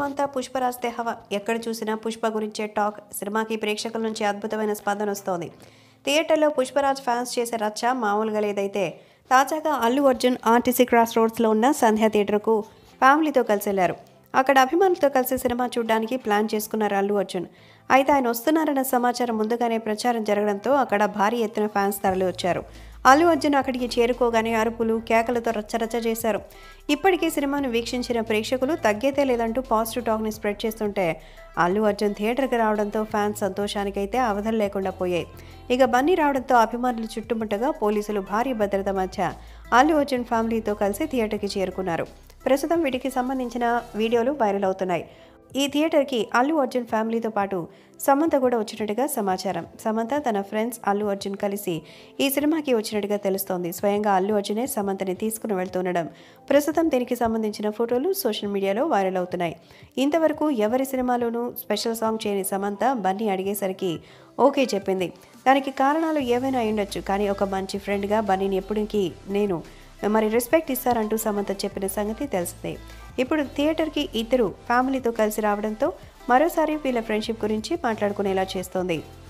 సమంత పుష్పరాజ్ హవా ఎక్కడ చూసినా పుష్ప గురించే టాక్. సినిమాకి ప్రేక్షకుల నుంచి అద్భుతమైన స్పందన వస్తోంది. థియేటర్లో పుష్పరాజ్ ఫ్యాన్స్ చేసే రచ్చ మామూలుగా లేదైతే తాజాగా అల్లు అర్జున్ ఆర్టీసీ క్రాస్ రోడ్స్లో ఉన్న సంధ్య థియేటర్కు ఫ్యామిలీతో కలిసి వెళ్లారు. అక్కడ అభిమానులతో కలిసి సినిమా చూడడానికి ప్లాన్ చేసుకున్నారు అల్లు అర్జున్. అయితే ఆయన వస్తున్నారన్న సమాచారం ముందుగానే ప్రచారం జరగడంతో అక్కడ భారీ ఎత్తున ఫ్యాన్స్ తరలి వచ్చారు. అల్లు అర్జున్ అక్కడికి చేరుకోగానే అరుపులు కేకలతో రచ్చరచ్చ చేశారు. ఇప్పటికీ సినిమాను వీక్షించిన ప్రేక్షకులు తగ్గేదే లేదంటూ పాజిటివ్ టాక్ని స్ప్రెడ్ చేస్తుంటే అల్లు అర్జున్ థియేటర్కి రావడంతో ఫ్యాన్స్ సంతోషానికైతే అవధులు లేకుండా పోయాయి. ఇక బన్నీ రావడంతో అభిమానులు చుట్టుముట్టగా పోలీసులు భారీ భద్రత మధ్య అల్లు అర్జున్ ఫ్యామిలీతో కలిసి థియేటర్కి చేరుకున్నారు. ప్రస్తుతం వీటికి సంబంధించిన వీడియోలు వైరల్ అవుతున్నాయి. ఈ థియేటర్కి అల్లు అర్జున్ ఫ్యామిలీతో పాటు సమంత కూడా వచ్చినట్టుగా సమాచారం. సమంత తన ఫ్రెండ్స్ అల్లు అర్జున్ కలిసి ఈ సినిమాకి వచ్చినట్టుగా తెలుస్తోంది. స్వయంగా అల్లు అర్జునే సమంతని తీసుకుని వెళ్తుండడం ప్రస్తుతం దీనికి సంబంధించిన ఫోటోలు సోషల్ మీడియాలో వైరల్ అవుతున్నాయి. ఇంతవరకు ఎవరి సినిమాలోనూ స్పెషల్ సాంగ్ చేయని సమంత బన్నీ అడిగేసరికి ఓకే చెప్పింది. దానికి కారణాలు ఏవైనా అయ్యుండొచ్చు, కానీ ఒక మంచి ఫ్రెండ్గా బన్నీని ఎప్పటికీ నేను రెస్పెక్ట్ ఇస్తారంటూ సమంత చెప్పిన సంగతి తెలిసిందే. ఇప్పుడు థియేటర్కి ఇద్దరు ఫ్యామిలీతో కలిసి రావడంతో మరోసారి వీళ్ళ ఫ్రెండ్షిప్ గురించి మాట్లాడుకునేలా చేస్తోంది.